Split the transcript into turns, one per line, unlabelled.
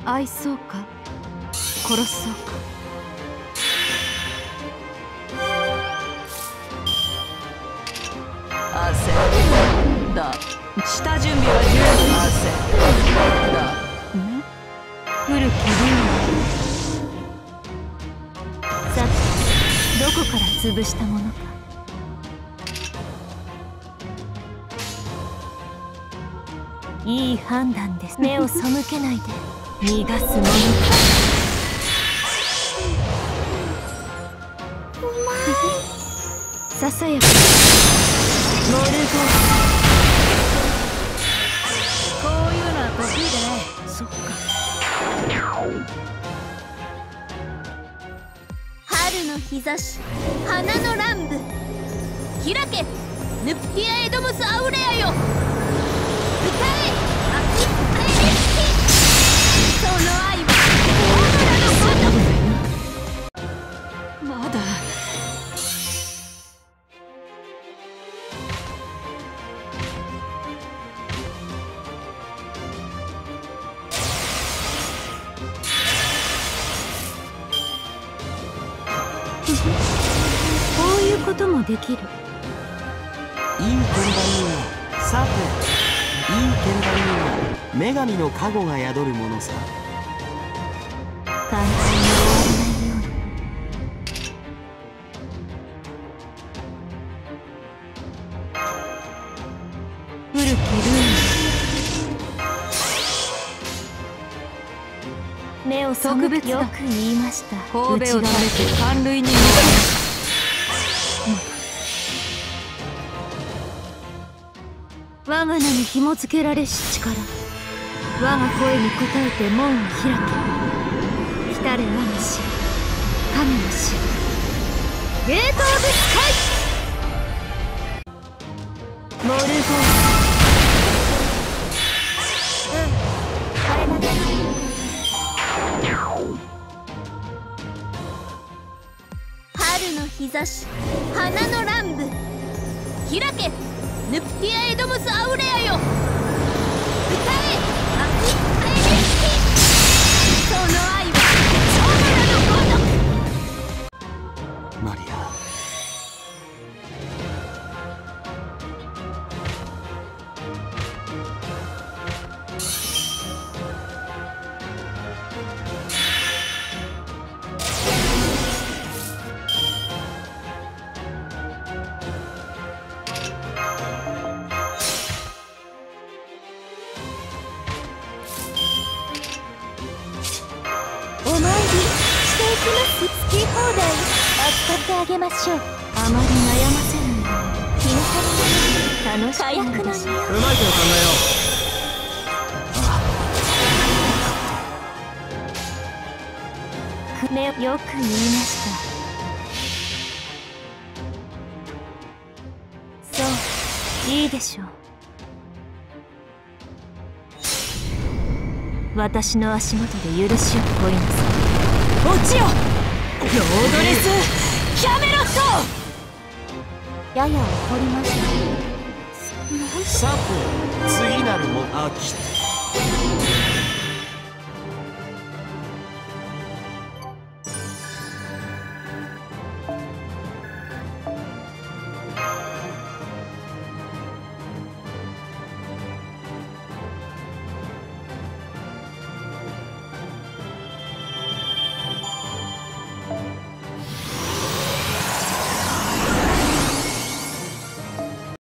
愛そうか殺そうか。
焦だ。下準備は十分。焦だ。
古き竜さて、どこから潰したものか。いい判断です。目を背けないで逃がすものか。ささやかモルゴー。
こういうのは得意でね。
そっか。
春の日差し、花の乱舞。開けヌプティア・エドムス・アウレアよ。歌えアキッタ・エレスキ。その愛はオーラのごとく。
まだ。
こういうこともできる。
いい鍵盤には、さて、いい鍵盤には女神の加護が宿るものさ。
簡単に終わらないように。古きルーム。目を背けてよく言いました。
神戸を食べて寒類に見せる。
我が名に紐付けられし力。我が声に応えて門を開け。来たれ我が死、神の死。ゲート・オブ・スカイ。モルゴー。これだけ。
春の日差し、花の乱舞。開けヌプティア・エドムス・アウレアよ。歌えアキッタ・エレスキ。その愛はオーラのごとく。
マリア。
お参りしていきます。好き放題扱ってあげましょう。あまり悩ませないように。気の楽しくなるでしょう。
うまい手を考えよう。
目をよく言いました。そういいでしょう。私の足元で許しを乞いなさい。
落ちよロードレスキャメロット。
やや怒りました。
さて、次なるも飽きた。